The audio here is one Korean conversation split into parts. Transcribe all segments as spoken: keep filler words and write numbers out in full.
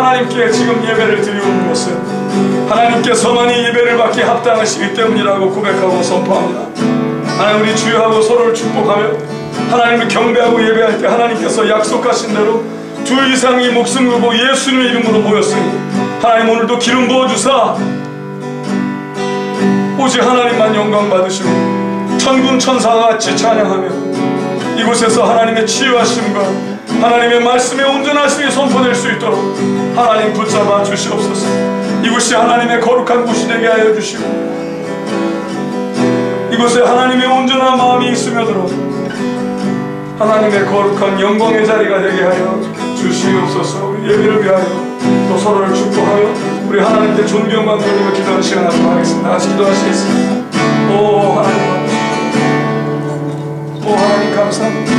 하나님께 지금 예배를 드리는 것은 하나님께서만이 예배를 받기 합당하시기 때문이라고 고백하고 선포합니다. 하나님, 우리 주여하고 서로를 축복하며 하나님을 경배하고 예배할 때 하나님께서 약속하신 대로 둘 이상이 목숨 걸고 예수님의 이름으로 모였으니 하나님, 오늘도 기름 부어주사 오직 하나님만 영광 받으시고 천군 천사가 같이 찬양하며 이곳에서 하나님의 치유하심과 하나님의 말씀의 온전하심이 선포될 수 있도록 하나님 붙잡아 주시옵소서. 이곳이 하나님의 거룩한 곳이 되게 하여 주시고 이곳에 하나님의 온전한 마음이 있으며들어 하나님의 거룩한 영광의 자리가 되게 하여 주시옵소서. 우리 예배를 위하여 또 서로를 축복하여 우리 하나님께 존경과 돌리며 기도하는 시간 하도록 하겠습니다. 같이 기도하시겠습니다. 오 하나님, 오 하나님 감사합니다.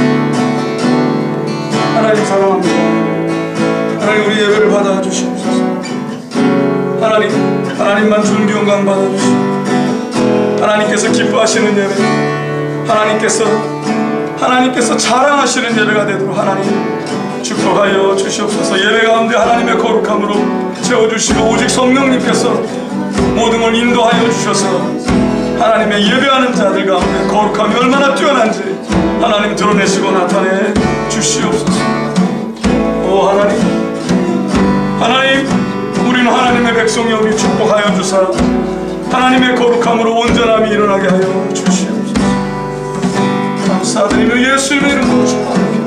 하나님 사랑합니다. 하나님, 우리 예배를 받아주시옵소서. 하나님, 하나님만 존경감 받아주시옵소서. 하나님께서 기뻐하시는 예배, 하나님께서 하나님께서 자랑하시는 예배가 되도록 하나님 축복하여 주시옵소서. 예배 가운데 하나님의 거룩함으로 채워주시고 오직 성령님께서 모든 걸 인도하여 주셔서 하나님의 예배하는 자들 가운데 거룩함이 얼마나 뛰어난지 하나님 드러내시고 나타내 주시옵소서. 오 하나님, 하나님, 우리는 하나님의 백성이 우리 축복하여 주사 하나님의 거룩함으로 온전함이 일어나게 하여 주시옵소서. 감사드리며 예수님의 이름으로 축복합니다.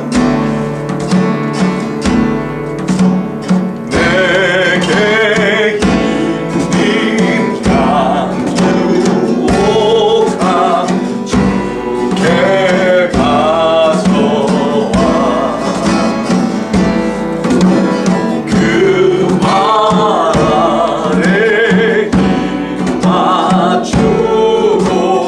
내게 있는 양주오가 주께 가져와 그 말 아래 힘 맞추고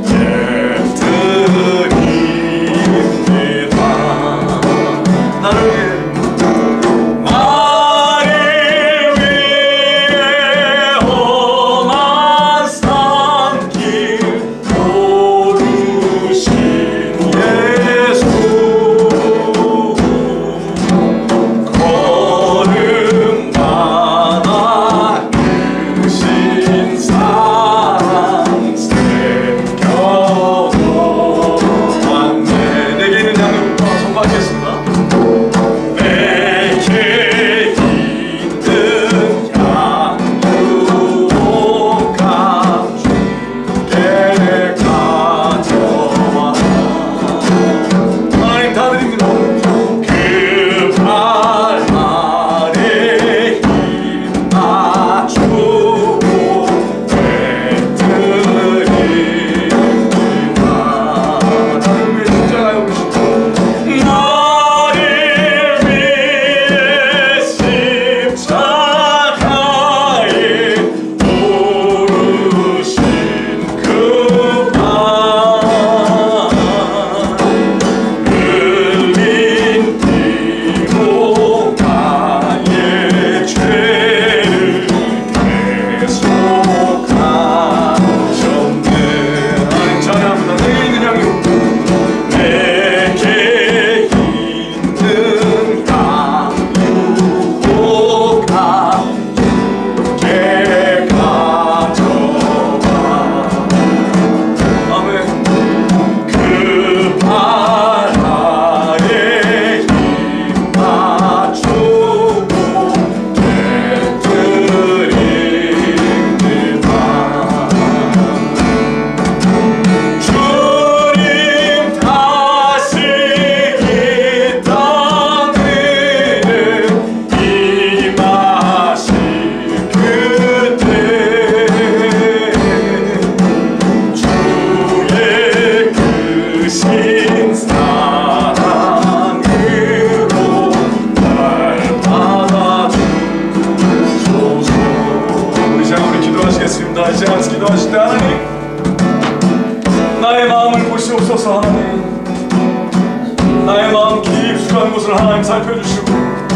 것을 하나님 살펴주시고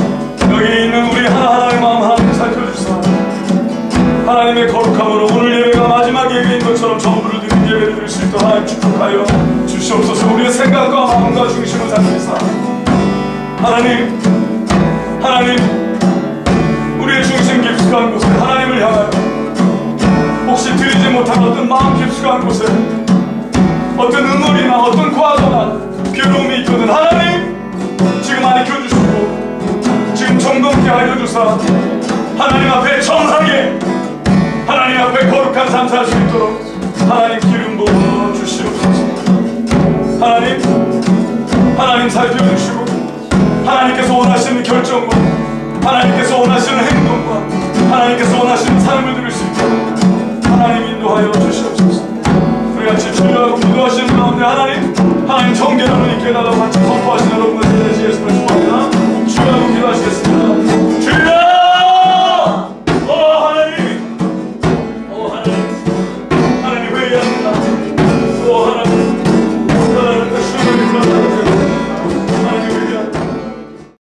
여기 있는 우리 하나하나의 마음 하나님 살펴주시사 하나님의 거룩함으로 오늘 예배가 마지막 예배인 것처럼 전부를 드린 예배를 드릴 수 있도록 하나님 축복하여 주시옵소서. 우리의 생각과 마음과 중심을 살피사 하나님 하나님 처한 곳에 어떤 응어리나 어떤 과거나 괴로움이 있거든 하나님 지금 알려주시고 지금 정돈케 알려주사 하나님 앞에 정하게 하나님 앞에 거룩한 삶 살 수 있도록 하나님 기름 부어 주시옵소서. 하나님 하나님 살펴주시고 하나님께서 원하시는 결정과 하나님께서 원하시는 행동과 하나님께서 원하시는 삶을 들을 수 있도록 하나님 인도하여 주시옵소서. 우리 같이 주여하고 기도하시는 가운데 하나님 하나님 정결한 눈이 깨달아 같이 선포하시는 여러분들 예수 그리스도